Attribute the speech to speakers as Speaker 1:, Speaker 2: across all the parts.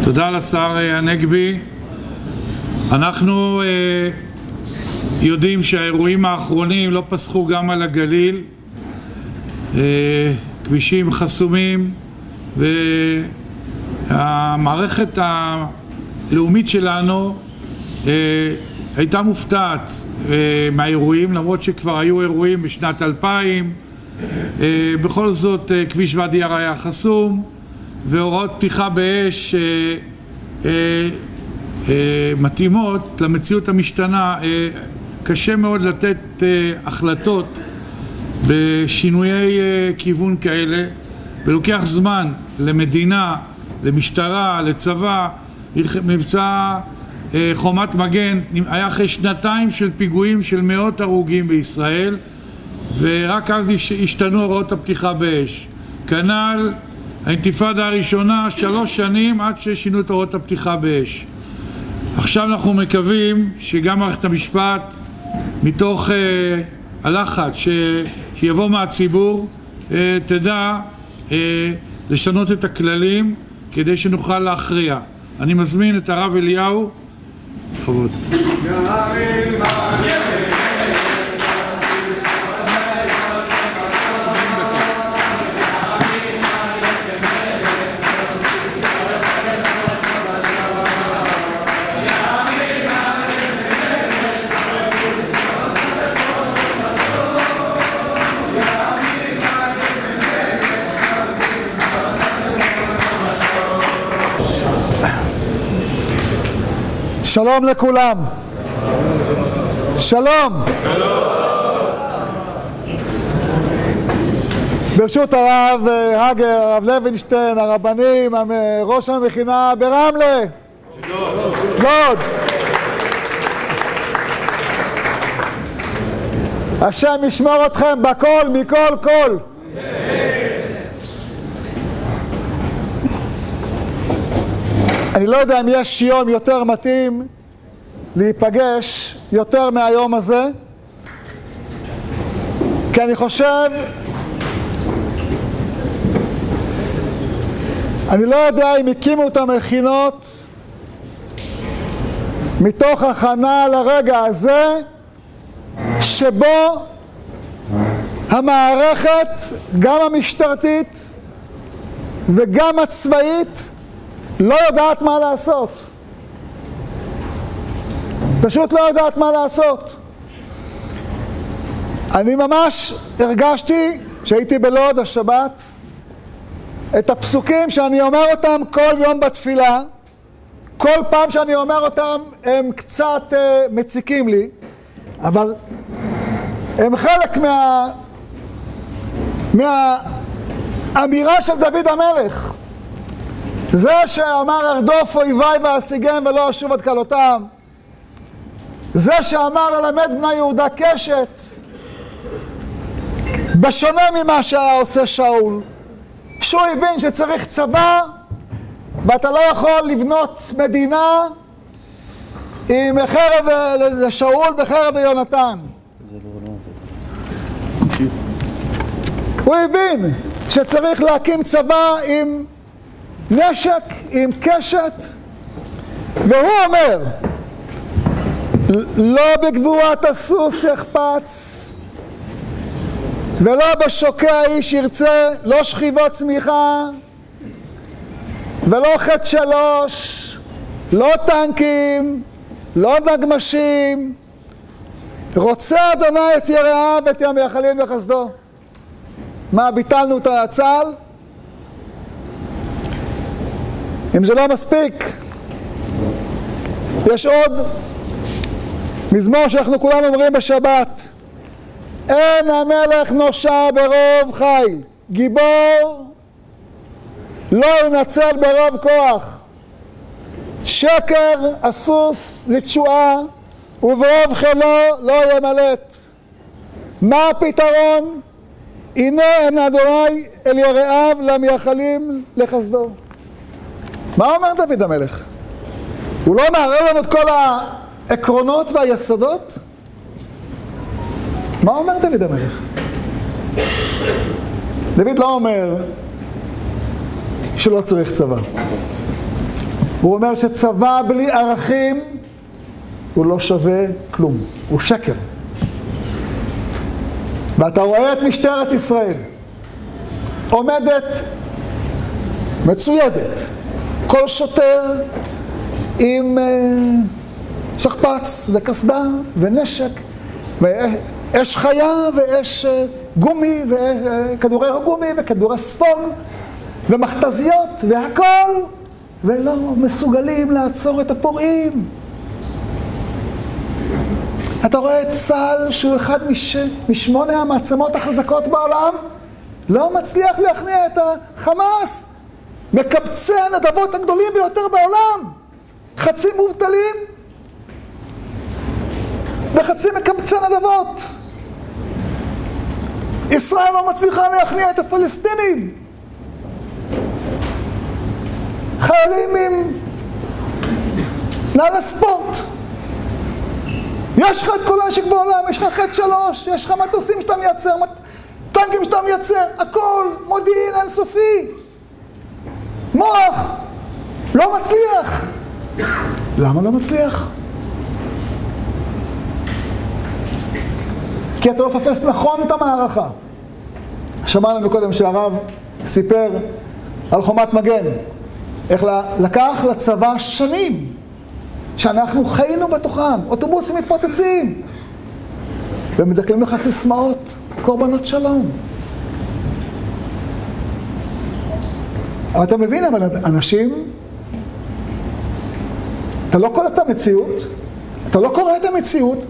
Speaker 1: תודה לשר הנגבי. אנחנו יודעים שהאירועים האחרונים לא פסחו גם על הגליל. כבישים חסומים, והמערכת הלאומית שלנו הייתה מופתעת מהאירועים, למרות שכבר היו אירועים בשנת 2000. בכל זאת כביש ואדי ערה היה חסום, והוראות פתיחה באש מתאימות למציאות המשתנה. קשה מאוד לתת החלטות בשינויי כיוון כאלה, ולוקח זמן למדינה, למשטרה, לצבא. מבצע חומת מגן היה אחרי שנתיים של פיגועים של מאות הרוגים בישראל, ורק אז השתנו הוראות הפתיחה באש. כנ"ל האינתיפאדה הראשונה, 3 שנים עד ששינו את הוראות הפתיחה באש. עכשיו אנחנו מקווים שגם מערכת המשפט, מתוך הלחץ שיבוא מהציבור, תדע לשנות את הכללים כדי שנוכל להכריע. אני מזמין את הרב אליהו. בכבוד.
Speaker 2: שלום לכולם. שלום. ברשות הרב הגר, הרב לוינשטיין, הרבנים, ראש המכינה ברמלה. לוד. השם ישמור אתכם בכל, מכל כל. אני לא יודע אם יש יום יותר מתאים להיפגש יותר מהיום הזה, כי אני חושב, אני לא יודע אם הקימו את המכינות מתוך הכנה לרגע הזה שבו המערכת, גם המשטרתית וגם הצבאית, לא יודעת מה לעשות. פשוט לא יודעת מה לעשות. אני ממש הרגשתי, כשהייתי בלוד השבת, את הפסוקים שאני אומר אותם כל יום בתפילה. כל פעם שאני אומר אותם הם קצת מציקים לי, אבל הם חלק מהאמירה של דוד המלך. זה שאמר ארדוף אויביי ואשיגם ולא אשוב עד כלותם, זה שאמר ללמד בני יהודה קשת, בשונה ממה שהיה עושה שאול, שהוא הבין שצריך צבא ואתה לא יכול לבנות מדינה עם חרב לשאול וחרב ליונתן. הוא הבין שצריך להקים צבא עם נשק, עם קשת, והוא אומר, לא בגבורת הסוס יחפץ ולא בשוקע איש ירצה, לא שכיבות צמיחה ולא חטא 3, לא טנקים, לא נגמשים, רוצה אדוני את יראיו ואת המייחלים בחסדו. מה, ביטלנו את הצה"ל? אם זה לא מספיק, יש עוד מזמור שאנחנו כולנו אומרים בשבת. אין המלך נושע ברוב חיל, גיבור לא ינצל ברוב כוח, שקר הסוס לתשועה וברוב חילו לא ימלט. מה הפתרון? הנה אין אדוני אל יראיו למייחלים לחסדו. מה אומר דוד המלך? הוא לא מערער לנו את כל העקרונות והיסודות? מה אומר דוד המלך? דוד לא אומר שלא צריך צבא. הוא אומר שצבא בלי ערכים הוא לא שווה כלום, הוא שקר. ואתה רואה את משטרת ישראל עומדת מצוידת, כל שוטר עם שכפ"ץ וקסדה ונשק ואש חיה ואש גומי וכדורי גומי וכדורי ספוג ומכתזיות והכל, ולא מסוגלים לעצור את הפורעים. אתה רואה את צה"ל שהוא אחד משמונה המעצמות החזקות בעולם, לא מצליח להכניע את החמאס, מקבצי הנדבות הגדולים ביותר בעולם, חצי מובטלים וחצי מקבצי נדבות. ישראל לא מצליחה להכניע את הפלסטינים, חיילים עם נעלי ספורט. יש לך את כל הנשק בעולם, יש לך חטא 3, יש לך מטוסים שאתה מייצר, טנקים שאתה מייצר, הכל, מודיעין אינסופי. מוח, לא מצליח. למה לא מצליח? כי אתה לא תופס נכון את המערכה. שמענו מקודם שהרב סיפר על חומת מגן, איך לקח לצבא שנים שאנחנו חיינו בתוכם, אוטובוסים מתפוצצים, ומדקלים לך סיסמאות, קורבנות שלום. אבל אתה מבין, אבל אנשים, אתה לא קורא את המציאות, אתה לא קורא את המציאות,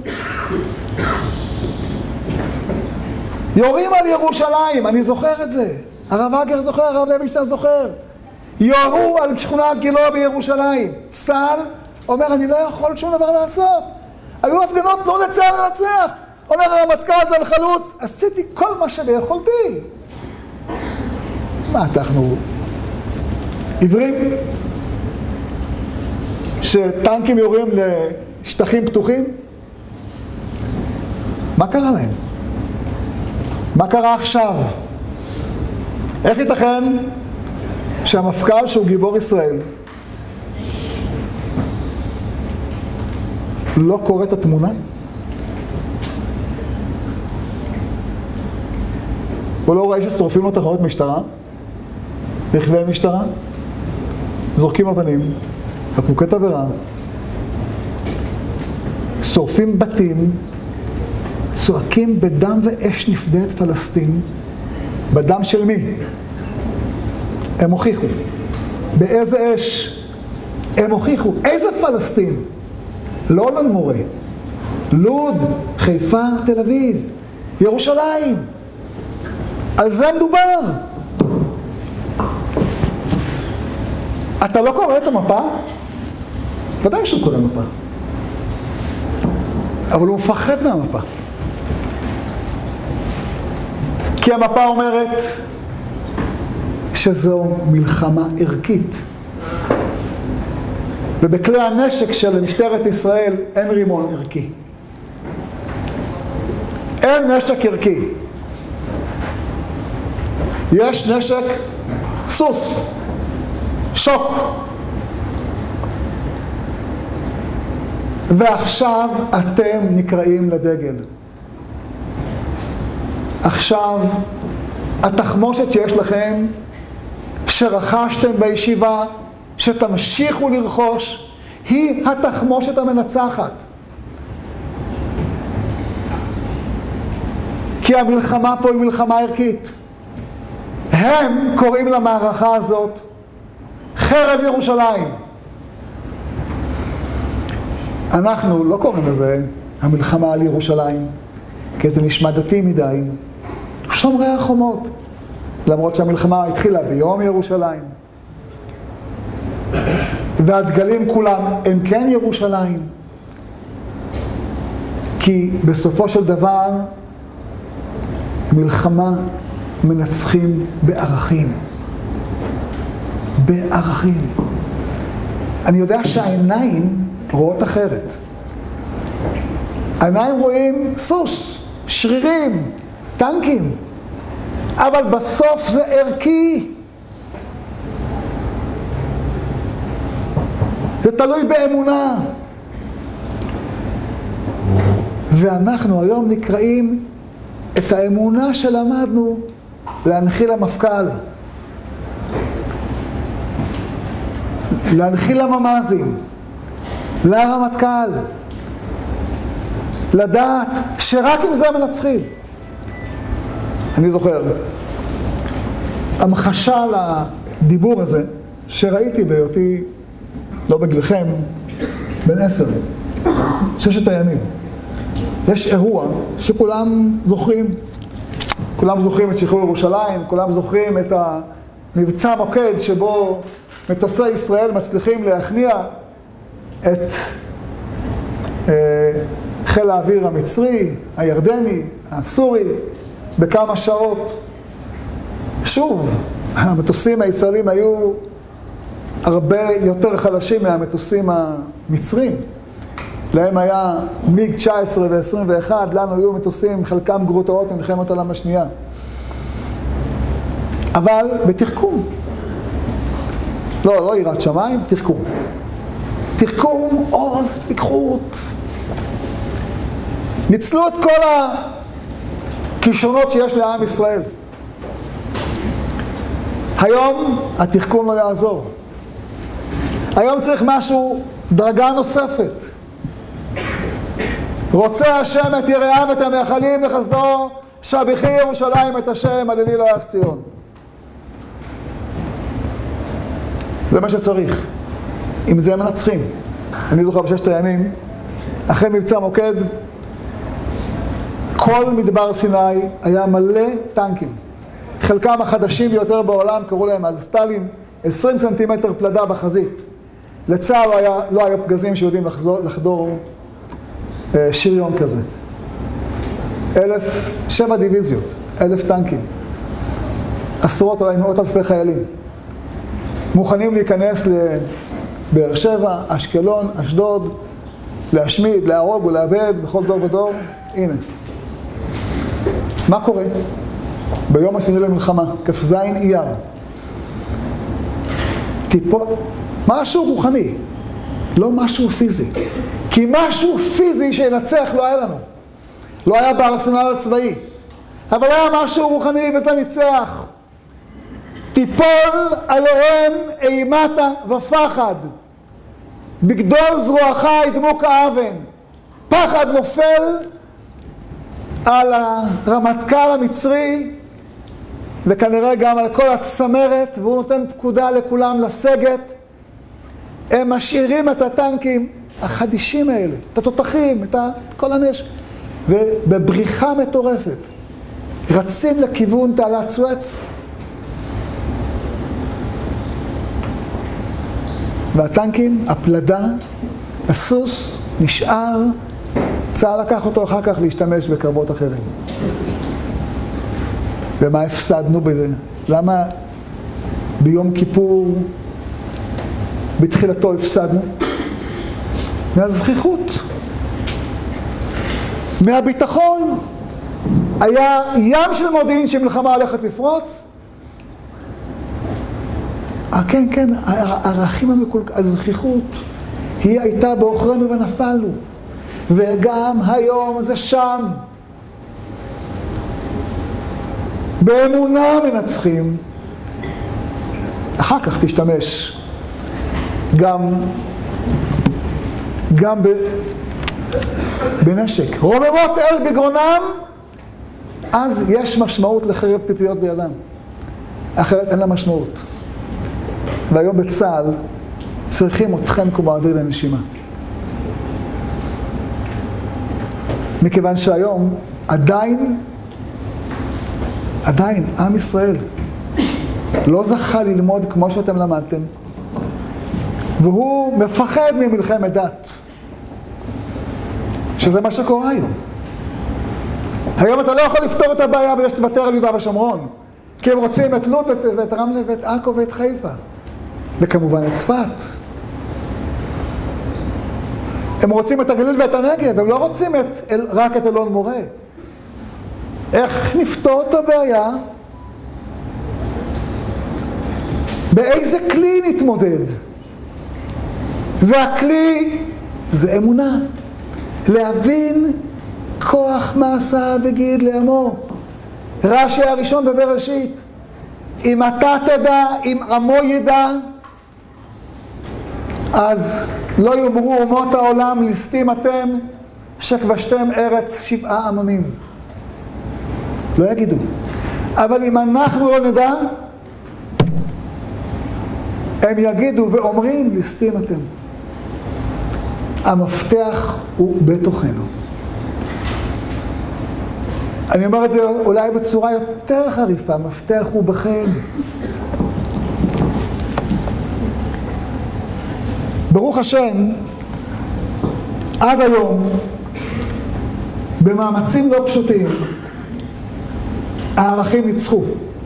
Speaker 2: יורים על ירושלים, אני זוכר את זה, הרב אגר זוכר, הרב לוישטיין זוכר, יורו על שכונת גילה בירושלים, צה"ל אומר, אני לא יכול שום דבר לעשות. היו הפגנות, תנו לצה"ל לנצח. אומר הרמטכ"ל דן חלוץ, עשיתי כל מה שביכולתי. מה, אנחנו עיוורים? שטנקים יורים לשטחים פתוחים? מה קרה להם? מה קרה עכשיו? איך ייתכן שהמפכ"ל שהוא גיבור ישראל לא קורא את התמונה? הוא לא רואה ששורפים לו תחנות משטרה, רכבי משטרה, זורקים אבנים, בקבוקי תבערה, שורפים בתים, צועקים בדם ואש נפדה את פלסטין. בדם של מי? הם הוכיחו. באיזה אש? הם הוכיחו. איזה פלסטין? לא אלון מורה, לוד, חיפה, תל אביב, ירושלים. על זה מדובר. אתה לא קורא את המפה? ודאי שהוא קורא מפה. אבל הוא מפחד מהמפה. כי המפה אומרת שזו מלחמה ערכית. ובכלי הנשק של משטרת ישראל אין רימון ערכי. אין נשק ערכי. יש נשק סוס, שוק. ועכשיו אתם נקראים לדגל. עכשיו התחמושת שיש לכם, שרכשתם בישיבה, שתמשיכו לרכוש, היא התחמושת המנצחת. כי המלחמה פה היא מלחמה ערכית. הם קוראים למערכה הזאת חרב ירושלים. אנחנו לא קוראים לזה המלחמה על ירושלים, כי זה נשמע דתי מדי. שומרי החומות, למרות שהמלחמה התחילה ביום ירושלים. והדגלים כולם הם כן ירושלים. כי בסופו של דבר מלחמה מנצחים בערכים. בערכים. אני יודע שהעיניים רואות אחרת. העיניים רואים סוס, שרירים, טנקים. אבל בסוף זה ערכי. זה תלוי באמונה. ואנחנו היום נקראים את האמונה שלמדנו להנחיל למפכ"ל, להנחיל לממ"זים, לרמטכ"ל, לדעת שרק עם זה מנצחים. אני זוכר, המחשה לדיבור הזה שראיתי בהיותי, לא בגילכם, בן 10, 6 הימים. יש אירוע שכולם זוכרים. כולם זוכרים את שחרור ירושלים, כולם זוכרים את המבצע מוקד שבו מטוסי ישראל מצליחים להכניע את חיל האוויר המצרי, הירדני, הסורי, בכמה שעות. שוב, המטוסים הישראלים היו הרבה יותר חלשים מהמטוסים המצרים. להם היה מיג 19 ו-21, לנו היו מטוסים, חלקם גרוטאות ממלחמת העולם השנייה. אבל בתחכום. לא יראת שמיים, תחכום. תחכום, עוז, פיקחות. ניצלו את כל הכישרונות שיש לעם ישראל. היום התחכום לא יעזור. היום צריך משהו, דרגה נוספת. רוצה השם את יראיו ואת המאכלים לחסדו, שבחי ירושלים את השם, הללי לא יח ציון. זה מה שצריך. עם זה מנצחים. אני זוכר ב6 הימים, אחרי מבצע מוקד, כל מדבר סיני היה מלא טנקים. חלקם החדשים ביותר בעולם, קראו להם אז סטלין, 20 סנטימטר פלדה בחזית. לצה"ל לא היה פגזים שיודעים לחדור שריון כזה. 7 דיוויזיות, 1,000 טנקים. עשרות, אולי מאות אלפי חיילים. מוכנים להיכנס לבאר שבע, אשקלון, אשדוד, להשמיד, להרוג ולאבד בכל דור ודור. הנה. מה קורה? ביום השני למלחמה, כ"ז אייר. משהו רוחני, לא משהו פיזי. כי משהו פיזי שינצח לא היה לנו. לא היה בארסנל הצבאי. אבל היה משהו רוחני וזה ניצח. תיפול עליהם אימתה ופחד. בגדול זרועך ידמו כאבן. פחד נופל על הרמטכ"ל המצרי, וכנראה גם על כל הצמרת, והוא נותן פקודה לכולם לסגת. הם משאירים את הטנקים החדישים האלה, את התותחים, את כל הנשק, ובבריחה מטורפת רצים לכיוון תעלת סואץ, והטנקים, הפלדה, הסוס נשאר, צה"ל לקח אותו אחר כך להשתמש בקרבות אחרים. ומה הפסדנו בזה? למה ביום כיפור בתחילתו הפסדנו? מהזכיחות, מהביטחון. היה ים של מודיעין שמלחמה הולכת לפרוץ. כן, הערכים המקולקלים, הזכיחות, היא הייתה באוכרנו ונפלנו. וגם היום זה שם. באמונה מנצחים. אחר כך תשתמש גם בנשק. רוממות אל בגרונם, אז יש משמעות לחרב פיפיות בידם. אחרת אין לה משמעות. והיום בצה"ל צריכים אתכם כמו אוויר לנשימה. מכיוון שהיום עדיין עם ישראל לא זכה ללמוד כמו שאתם למדתם, והוא מפחד ממלחמת דת, שזה מה שקורה היום. היום אתה לא יכול לפתור את הבעיה בזה שתוותר על יהודה ושומרון, כי הם רוצים את לוד ואת רמלה ואת עכו ואת חיפה, וכמובן את צפת. הם רוצים את הגליל ואת הנגב, הם לא רוצים רק את אלון מורה. איך נפתור את הבעיה? באיזה כלי נתמודד? והכלי זה אמונה. להבין כוח מעשה וגיד לעמו. רש"י הראשון בבראשית. אם אתה תדע, אם עמו ידע, אז לא יאמרו אומות העולם ליסטים אתם שכבשתם ארץ 7 עממים. לא יגידו. אבל אם אנחנו לא נדע, הם יגידו ואומרים ליסטים אתם. המפתח הוא בתוכנו. אני אומר את זה אולי בצורה יותר חריפה, המפתח הוא בכם. ברוך השם, עד היום, במאמצים לא פשוטים, הערכים ניצחו.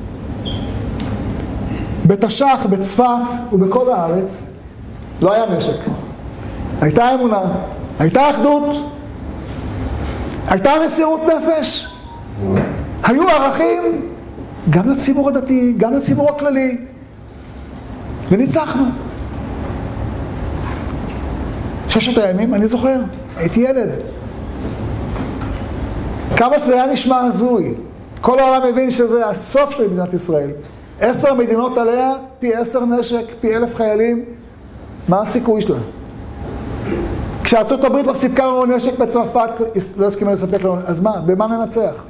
Speaker 2: בתש"ח, בצפת ובכל הארץ לא היה נשק. הייתה אמונה, הייתה אחדות, הייתה מסירות נפש. היו ערכים גם לציבור הדתי, גם לציבור הכללי, וניצחנו. 6 הימים, אני זוכר, הייתי ילד. כמה שזה היה נשמע הזוי. כל העולם מבין שזה הסוף של מדינת ישראל. 10 מדינות עליה, פי 10 נשק, פי 1000 חיילים. מה הסיכוי שלה? כשארצות הברית לא סיפקה לנו נשק בצרפת, לא הסכימה לספק לנו, אז מה? במה ננצח?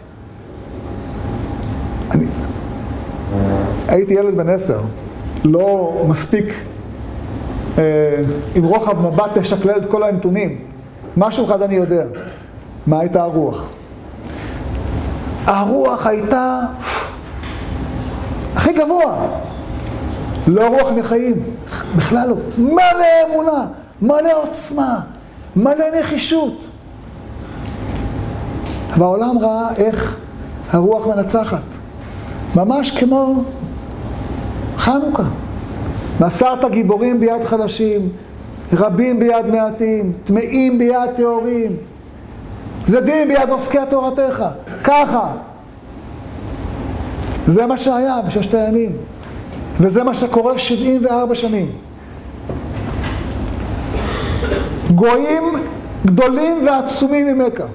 Speaker 2: הייתי ילד בן 10, לא מספיק עם רוחב מבט תשקלל את כל הנתונים. משהו אחד אני יודע, מה הייתה הרוח? הרוח הייתה הכי גבוה. לא רוח נחיים, בכלל לא. מלא אמונה, מלא עוצמה, מלא נחישות. והעולם ראה איך הרוח מנצחת. ממש כמו חנוכה. מסרת גיבורים ביד חלשים, רבים ביד מעטים, טמאים ביד טהורים, זדים ביד עוסקי תורתך. ככה. זה מה שהיה ב6 הימים. וזה מה שקורה 74 שנים. גויים גדולים ועצומים ממכה.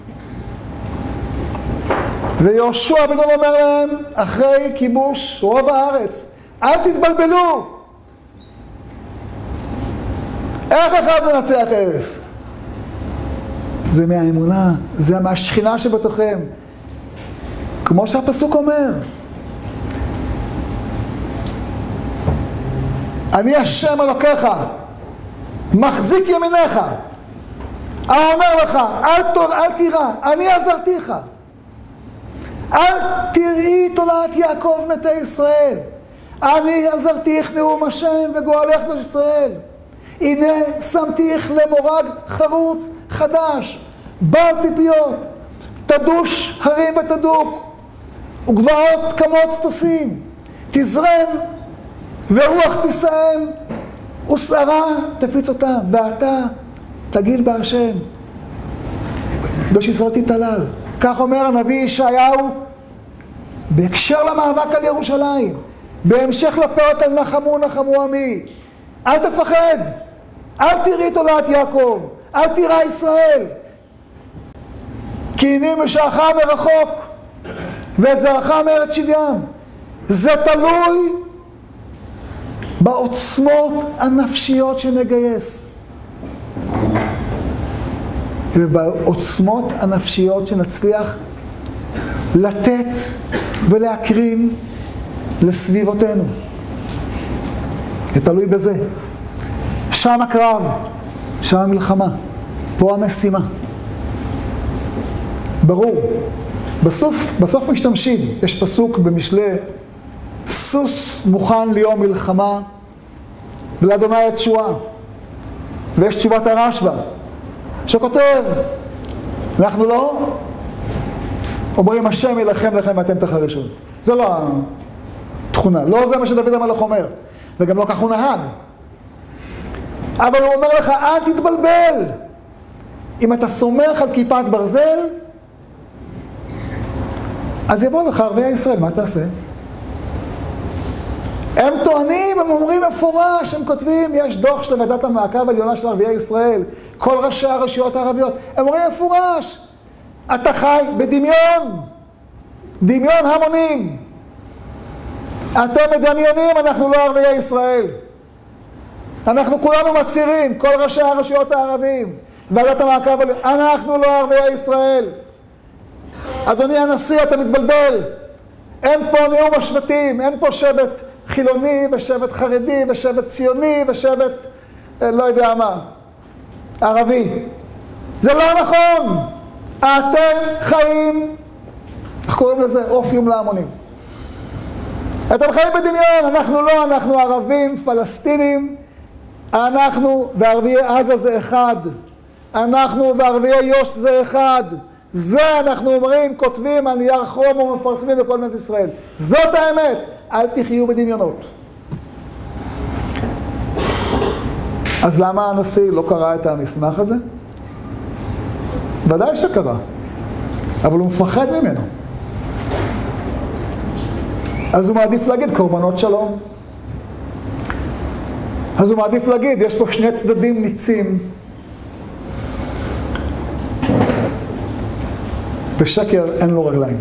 Speaker 2: ויהושע בן נון אומר להם, אחרי כיבוש רוב הארץ, אל תתבלבלו. איך אחד מנצח 1000? זה מהאמונה, זה מהשכינה שבתוכם. כמו שהפסוק אומר. אני השם אלוקיך, מחזיק ימיניך. האומר לך, אל תירא, אני עזרתיך. אל תראי תולעת יעקב מתי ישראל. אני עזרתיך נאום השם וגואלך בני ישראל. הנה שמתיך למורג חרוץ חדש, בעל פיפיות, תדוש הרים ותדוק, וגבעות כמוץ תשים, תזרם ורוח תסיים, ושערה תפיץ אותם, ואתה תגיל בהשם. קדוש ישראל תתהלל. כך אומר הנביא ישעיהו, בהקשר למאבק על ירושלים, בהמשך לפרק על נחמו נחמו עמי. אל תפחד, אל תראי תולעת יעקב, אל תירא ישראל. כי הנה משעך מרחוק, ואת זרעך מארץ שבים. זה תלוי בעוצמות הנפשיות שנגייס. ובעוצמות הנפשיות שנצליח לתת ולהקרין לסביבותינו. זה תלוי בזה. שם הקרב, שם המלחמה, פה המשימה. ברור. בסוף משתמשים. יש פסוק במשלי, סוס מוכן ליום מלחמה ולאדוני התשועה. ויש תשובת הרשב"א שכותב, אנחנו לא אומרים השם ילחם לכם ואתם תחרישו. זה לא התכונה, לא זה מה שדוד המלך אומר, וגם לא כך הוא נהג. אבל הוא אומר לך, אל תתבלבל. אם אתה סומך על כיפת ברזל, אז יבוא לך ערביי ישראל, מה תעשה? הם טוענים, הם אומרים מפורש, הם כותבים, יש דוח של ועדת המעקב העליונה של ערביי ישראל, כל ראשי הרשויות הערביות, הם אומרים מפורש, אתה חי בדמיון, דמיון המונים. אתם מדמיינים, אנחנו לא ערביי ישראל. אנחנו כולנו מצהירים, כל ראשי הרשויות הערבים, ועדת המעקב, אנחנו לא ערביי ישראל. אדוני הנשיא, אתה מתבלבל. אין פה נאום השבטים, אין פה שבט חילוני ושבט חרדי ושבט ציוני ושבט לא יודע מה, ערבי. זה לא נכון. אתם חיים, איך קוראים לזה? אופיום להמונים. אתם חיים בדמיון, אנחנו לא, אנחנו ערבים, פלסטינים, אנחנו וערביי עזה זה אחד, אנחנו וערביי יו"ש זה אחד. זה אנחנו אומרים, כותבים על נייר חום ומפרסמים בכל מדינת ישראל. זאת האמת, אל תחיו בדמיונות. אז למה הנשיא לא קרא את המסמך הזה? ודאי שקרא, אבל הוא מפחד ממנו. אז הוא מעדיף להגיד קורבנות שלום. אז הוא מעדיף להגיד, יש פה שני צדדים ניצים. ושקר אין לו רגליים.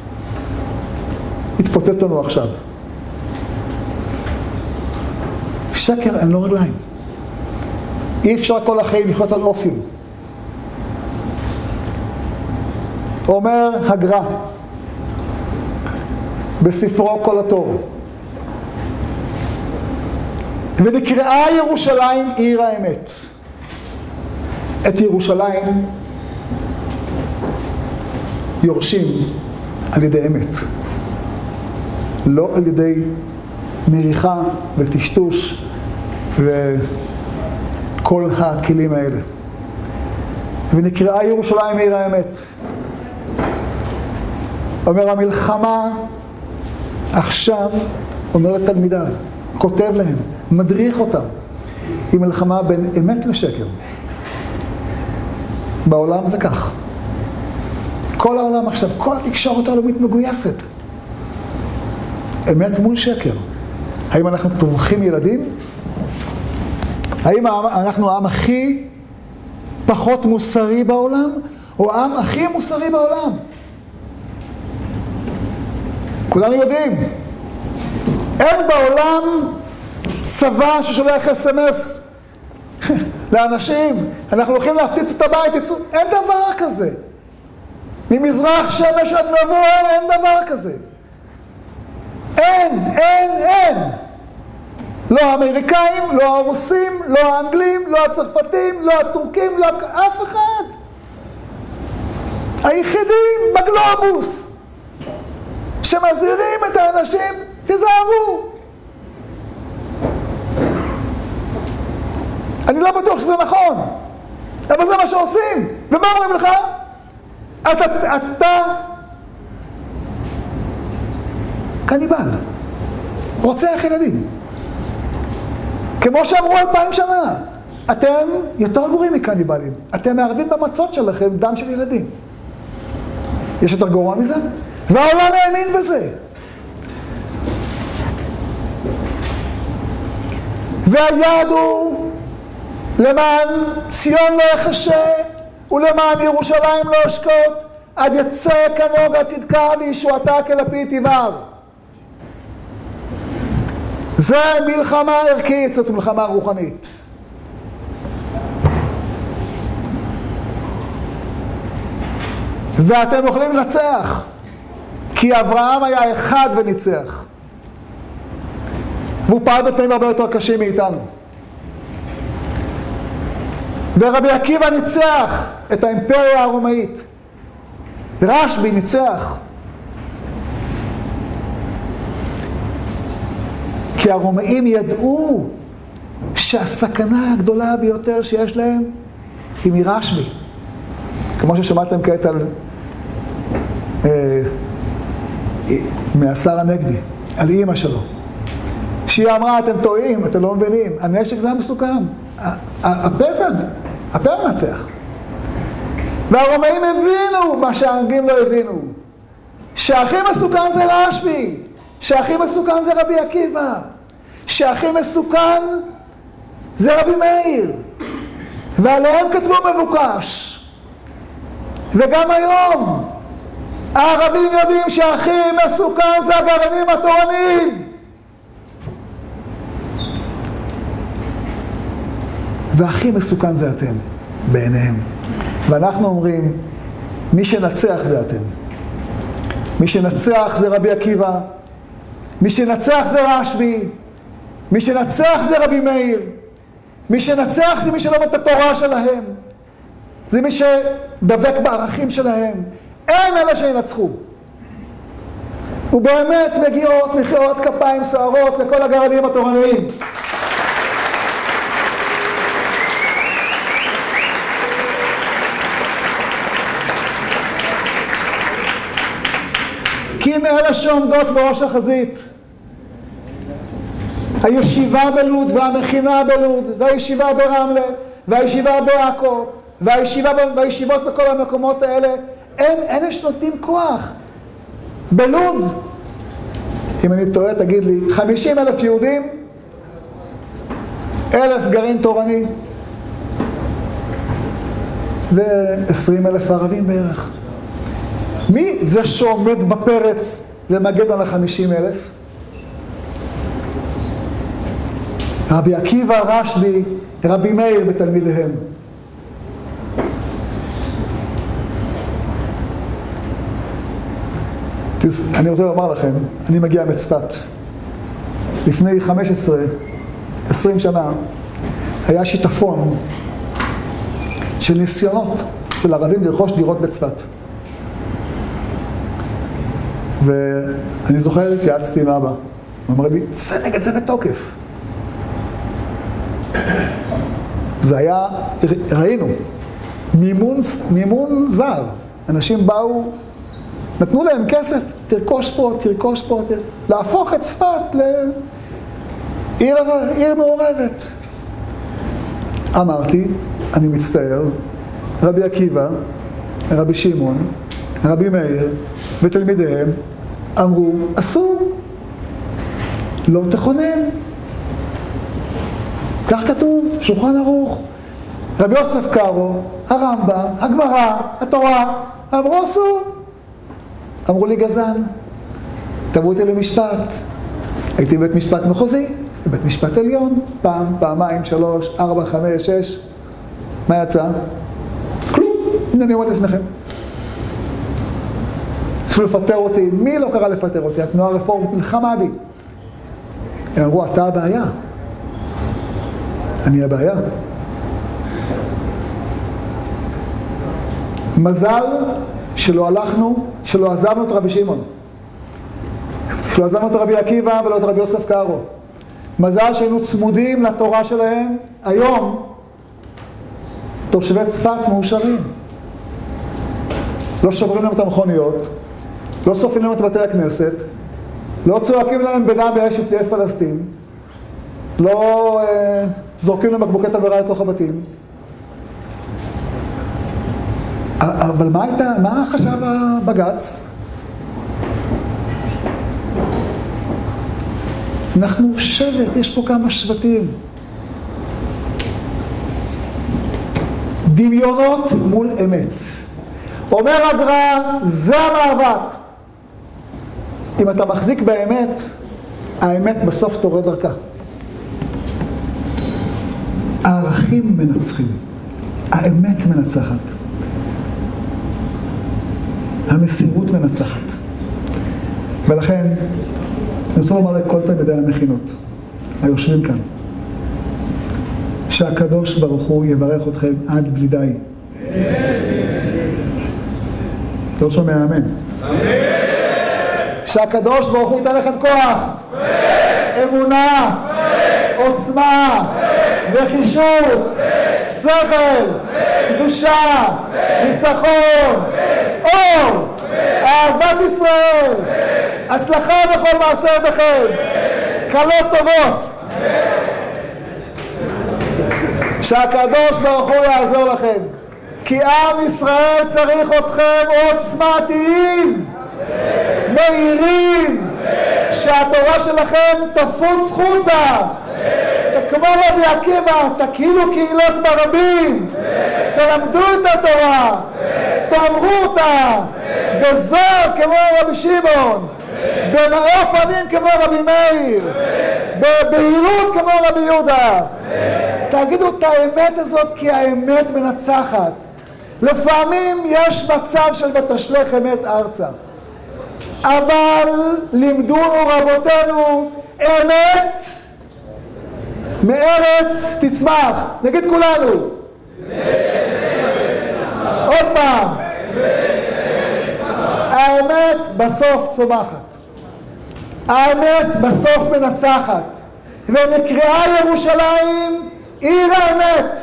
Speaker 2: התפוצץ לנו עכשיו. שקר אין לו רגליים. אי אפשר כל החיים לחיות על אופיום. אומר הגר"א בספרו כל התור, ונקראה ירושלים עיר האמת. את ירושלים יורשים על ידי אמת, לא על ידי מריחה וטשטוש וכל הכלים האלה. ונקראה ירושלים עיר האמת. אומר המלחמה עכשיו, אומר לתלמידיו, כותב להם, מדריך אותם, היא מלחמה בין אמת לשקר. בעולם זה כך. כל העולם עכשיו, כל התקשורת הלאומית מגויסת. אמת מול שקר. האם אנחנו טובחים ילדים? האם אנחנו העם הכי פחות מוסרי בעולם? או העם הכי מוסרי בעולם? כולנו יודעים. אין בעולם צבא ששולח אס-אם-אס לאנשים. אנחנו הולכים להפציץ את הבית, אין דבר כזה. ממזרח שמש עד מבוא, אין דבר כזה. אין. לא האמריקאים, לא הרוסים, לא האנגלים, לא הצרפתים, לא הטורקים, לא אף אחד. היחידים בגלובוס שמזהירים את האנשים, תזהרו. אני לא בטוח שזה נכון, אבל זה מה שעושים. ומה אומרים לך? אתה קניבל, רוצח ילדים. כמו שאמרו 2000 שנה, אתם יותר גרועים מקניבלים. אתם מערבים במצות שלכם דם של ילדים. יש יותר גרוע מזה? והעולם האמין בזה. והיעד הוא למען ציון לא יחשה ולמען ירושלים לא אשקוט, עד יצא כנוגה צדקה וישועתה כלפיד תבער. זה מלחמה ערכית, זאת מלחמה רוחנית. ואתם יכולים לנצח, כי אברהם היה אחד וניצח. והוא פעל בתנאים הרבה יותר קשים מאיתנו. ורבי עקיבא ניצח את האימפריה הרומאית. רשב"י ניצח. כי הרומאים ידעו שהסכנה הגדולה ביותר שיש להם היא מרשב"י. כמו ששמעתם כעת על מהשר הנגבי, על אימא שלו. שהיא אמרה, אתם טועים, אתם לא מבינים, הנשק זה המסוכן. הפה מנצח. והרומאים הבינו מה שהאנגלים לא הבינו. שהכי מסוכן זה רשב"י, שהכי מסוכן זה רבי עקיבא. שהכי מסוכן זה רבי מאיר, ועליהם כתבו מבוקש. וגם היום הערבים יודעים שהכי מסוכן זה הגרעינים התורניים, והכי מסוכן זה אתם בעיניהם. ואנחנו אומרים, מי שנצח זה אתם. מי שנצח זה רבי עקיבא, מי שנצח זה רשב"י, מי שנצח זה רבי מאיר, מי שנצח זה מי שלומד את התורה שלהם, זה מי שדבק בערכים שלהם. הם אלה שינצחו. ובאמת מגיעות מחיאות כפיים סוערות לכל הגרעינים התורניים. כי הם אלה שעומדות בראש החזית. הישיבה בלוד והמכינה בלוד והישיבה ברמלה והישיבה בעכו והישיבות בכל המקומות האלה, הם אלה שנותנים כוח. בלוד, אם אני טועה תגיד לי, 50,000 יהודים, 1,000 גרעין תורני ו20,000 ערבים בערך. מי זה שעומד בפרץ ומגד על 50,000? רבי עקיבא, רשב"י, רבי מאיר ותלמידיהם. אני רוצה לומר לכם, אני מגיע מצפת. לפני 20 שנה היה שיטפון של ניסיונות של ערבים לרכוש דירות בצפת. ואני זוכר, התייעצתי עם אבא. הוא אמר לי, צא נגד זה בתוקף. זה היה, ראינו, מימון זר. אנשים באו, נתנו להם כסף, תרכוש פה, להפוך את צפת לעיר מעורבת. אמרתי, אני מצטער, רבי עקיבא, רבי שמעון, רבי מאיר ותלמידיהם אמרו, אסור, לא תכונן. כך כתוב, שולחן ערוך. רבי יוסף קארו, הרמב"ם, הגמרא, התורה, אמרו אסור. אמרו לי גזען. תבעו אותי למשפט. הייתי בבית משפט מחוזי, בבית משפט עליון, פעם, פעמיים, 3, 4, 5, 6. מה יצא? כלום. הנה אני עומד לפניכם. ניסו לפטר אותי. מי לא קרא לפטר אותי? התנועה הרפורמית נלחמה בי. הם אמרו, אתה הבעיה. אני הבעיה. מזל שלא הלכנו, שלא עזבנו את רבי שמעון. שלא עזבנו את רבי עקיבא ולא את רבי יוסף קארו. מזל שהיינו צמודים לתורה שלהם. היום תושבי צפת מאושרים. לא שוברים להם את המכוניות, לא שורפים להם את בתי הכנסת, לא צועקים להם בדם באש לפני פלסטין, לא זורקים להם בקבוקי תבערה לתוך הבתים. אבל מה חשב הבג"ץ? אנחנו שבט, יש פה כמה שבטים. דמיונות מול אמת. אומר הגר"א, זה המאבק. אם אתה מחזיק באמת, האמת בסוף תורד דרכה. הערכים מנצחים. האמת מנצחת. המסירות מנצחת. ולכן, אני רוצה לומר לכל תלמידי המכינות, היושבים כאן, שהקדוש ברוך הוא יברך אתכם עד בלי די. לא שומע אמן. שהקדוש ברוך הוא ייתן לכם כוח, אמונה, עוצמה, נחישות, שכל, קדושה, ניצחון, אור, אהבת ישראל, הצלחה בכל מעשה ידיכם, קלות טובות. שהקדוש ברוך הוא יעזור לכם, כי עם ישראל צריך אתכם עוצמתיים, מהירים, שהתורה שלכם תפוץ חוצה. כמו רבי עקיבא, תקהילו קהילות ברבים. תלמדו את התורה. תאמרו אותה. בזוהר כמו רבי שמעון. במאור פנים כמו רבי מאיר. בבהירות כמו רבי יהודה. תגידו את האמת הזאת, כי האמת מנצחת. לפעמים יש מצב של ותשלח אמת ארצה, אבל לימדונו רבותינו, אמת מארץ תצמח. נגיד כולנו עוד פעם, האמת בסוף צומחת, האמת בסוף מנצחת, ונקראה ירושלים עיר האמת.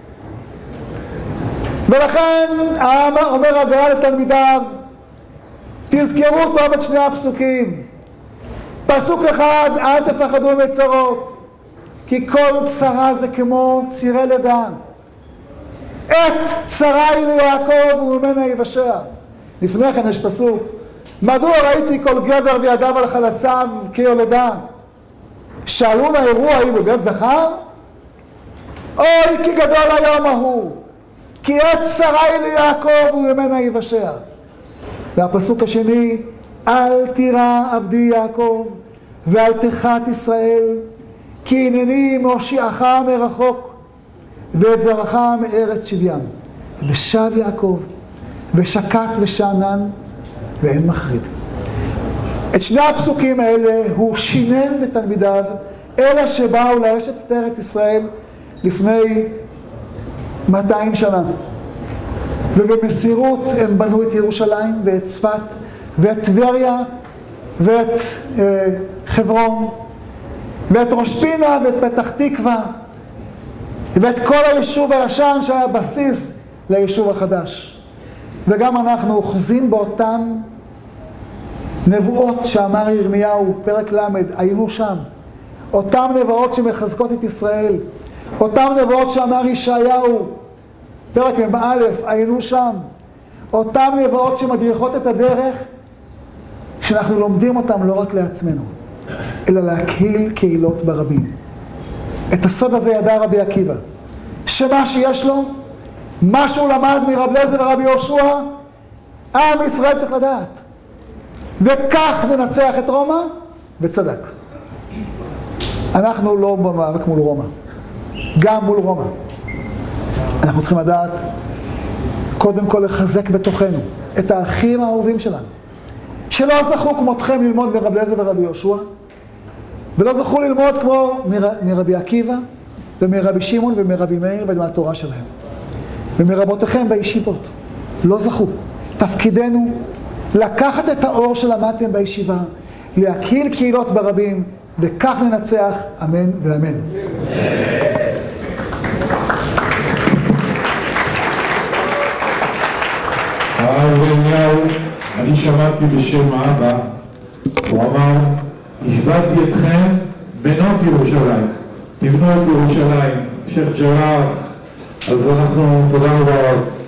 Speaker 2: ולכן אומר הגר"א לתלמידיו, תזכרו טוב את שני הפסוקים. פסוק אחד, אל תפחדו מצרות, כי כל צרה זה כמו צירי לידה. עת צרה היא ליעקב וממנה יבשע. לפני כן יש פסוק, מדוע ראיתי כל גבר וידיו על חלציו כיולדה? שאלו מהאירוע האם הוא בית זכר? אוי כי גדול היום ההוא, כי עת צרה היא ליעקב וממנה יבשע. והפסוק השני, אל תירא עבדי יעקב ואל תחת ישראל, כי הנני מושיעך מרחוק ואת זרעך מארץ שבים. ושב יעקב ושקט ושאנן ואין מחריד. את שני הפסוקים האלה הוא שינן לתלמידיו, אלה שבאו לרשת את ארץ ישראל לפני 200 שנה. ובמסירות הם בנו את ירושלים ואת צפת ואת טבריה ואת חברון ואת ראש פינה ואת פתח תקווה ואת כל היישוב הישן שהיה בסיס ליישוב החדש. וגם אנחנו אוחזים באותן נבואות שאמר ירמיהו, פרק למד, היינו שם. אותן נבואות שמחזקות את ישראל, אותן נבואות שאמר ישעיהו, פרק מ"א, היינו שם. אותן נבואות שמדריכות את הדרך, שאנחנו לומדים אותן לא רק לעצמנו, אלא להקהיל קהילות ברבים. את הסוד הזה ידע רבי עקיבא, שמה שיש לו, מה שהוא למד מרב אליעזר ורבי יהושע, עם ישראל צריך לדעת. וכך ננצח את רומא, וצדק. אנחנו לא במאבק מול רומא, גם מול רומא. אנחנו צריכים לדעת, קודם כל לחזק בתוכנו את האחים האהובים שלנו, שלא זכו כמותכם ללמוד מרב אליעזר ורבי יהושע, ולא זכו ללמוד כמו מרבי עקיבא, ומרבי שמעון ומרבי מאיר ומהתורה שלהם. ומרבותיכם בישיבות. לא זכו. תפקידנו לקחת את האור שלמדתם בישיבה, להקהיל קהילות ברבים, וכך ננצח, אמן ואמן.
Speaker 3: הרב אליהו, אני שמעתי בשם האבא, הוא אמר, השבעתי אתכם בנות ירושלים, תבנו את ירושלים, שייח' ג'ראח, אז אנחנו, תודה רבה.